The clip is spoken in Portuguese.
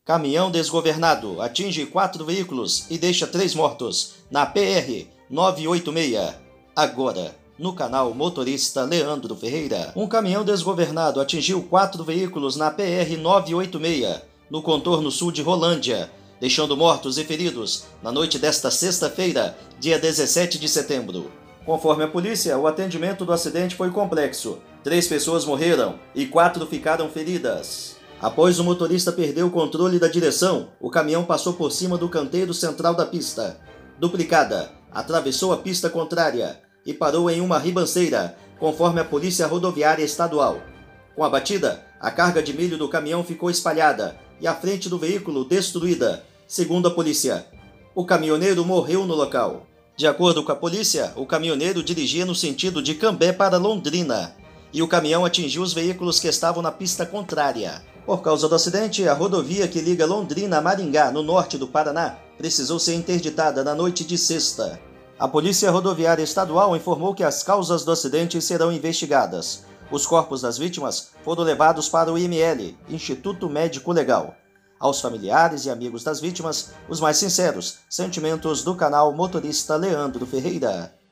Caminhão desgovernado atinge 4 veículos e deixa 3 mortos na PR-986. Agora, no canal Motorista Leandro Ferreira. Um caminhão desgovernado atingiu 4 veículos na PR-986, no contorno sul de Rolândia, deixando mortos e feridos na noite desta sexta-feira, dia 17 de setembro. Conforme a polícia, o atendimento do acidente foi complexo. 3 pessoas morreram e 4 ficaram feridas. Após o motorista perder o controle da direção, o caminhão passou por cima do canteiro central da pista duplicada, atravessou a pista contrária e parou em uma ribanceira, conforme a Polícia Rodoviária Estadual. Com a batida, a carga de milho do caminhão ficou espalhada e a frente do veículo destruída, segundo a polícia. O caminhoneiro morreu no local. De acordo com a polícia, o caminhoneiro dirigia no sentido de Cambé para Londrina e o caminhão atingiu os veículos que estavam na pista contrária. Por causa do acidente, a rodovia que liga Londrina a Maringá, no norte do Paraná, precisou ser interditada na noite de sexta. A Polícia Rodoviária Estadual informou que as causas do acidente serão investigadas. Os corpos das vítimas foram levados para o IML, Instituto Médico Legal. Aos familiares e amigos das vítimas, os mais sinceros sentimentos do canal Motorista Leandro Ferreira.